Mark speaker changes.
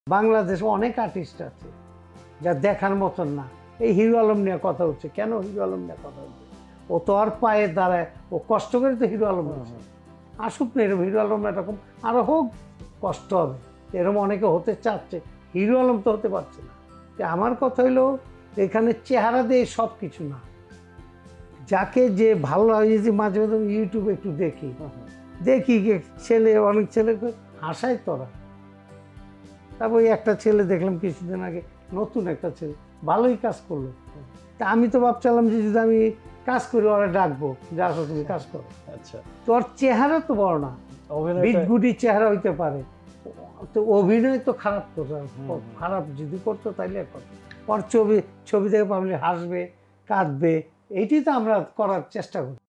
Speaker 1: বাংলাদেশে অনেক আর্টিস্ট আছে যা দেখার মতন না। এই হিরো আলম নিয়ে কথা হচ্ছে, কেন হিরো আলম নিয়ে কথা হচ্ছে? ও তো আর পায়ে দাঁড়ায়, ও কষ্ট করে তো হিরো আলম হচ্ছে। আসুক না এরকম হিরো আলম, এরকম আরও হোক, কষ্ট হবে। এরকম অনেকে হতে চাচ্ছে, হিরো আলম তো হতে পারছে না। আমার কথা হইলো এখানে চেহারা দিয়ে সব কিছু না, যাকে যে ভালো লাগে। যে মাঝে মাঝে ইউটিউবে একটু দেখি ছেলে, অনেক ছেলে হাসায় তোরা। তারপর ওই একটা ছেলে দেখলাম কিছুদিন আগে, নতুন একটা ছেলে ভালোই কাজ করলো। তা আমি তো ভাবছিলাম যে যদি আমি কাজ করি ওরা ডাকবো, যা আসো তুমি কাজ করো। আচ্ছা, তোর চেহারা তো বড় না, বিটগুটি চেহারা হইতে পারে, তো অভিনয় তো খারাপ করতো, খারাপ যদি করতো তাইলে করতো। ওর ছবি দেখে পাবলিক হাসবে, কাঁদবে, এইটি তো আমরা করার চেষ্টা করি।